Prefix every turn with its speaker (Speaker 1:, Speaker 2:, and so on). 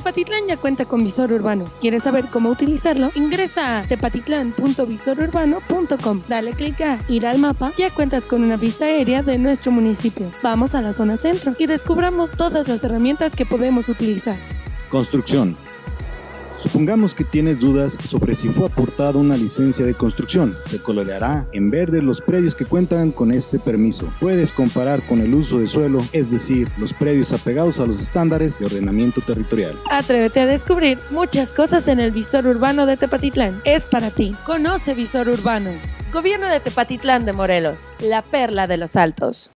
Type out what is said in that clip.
Speaker 1: Tepatitlán ya cuenta con visor urbano. ¿Quieres saber cómo utilizarlo? Ingresa a tepatitlán.visorurbano.com. Dale clic a ir al mapa. Ya cuentas con una vista aérea de nuestro municipio. Vamos a la zona centro y descubramos todas las herramientas que podemos utilizar.
Speaker 2: Construcción. Supongamos que tienes dudas sobre si fue aportada una licencia de construcción. Se coloreará en verde los predios que cuentan con este permiso. Puedes comparar con el uso de suelo, es decir, los predios apegados a los estándares de ordenamiento territorial.
Speaker 1: Atrévete a descubrir muchas cosas en el visor urbano de Tepatitlán. Es para ti. Conoce Visor Urbano. Gobierno de Tepatitlán de Morelos, la perla de los Altos.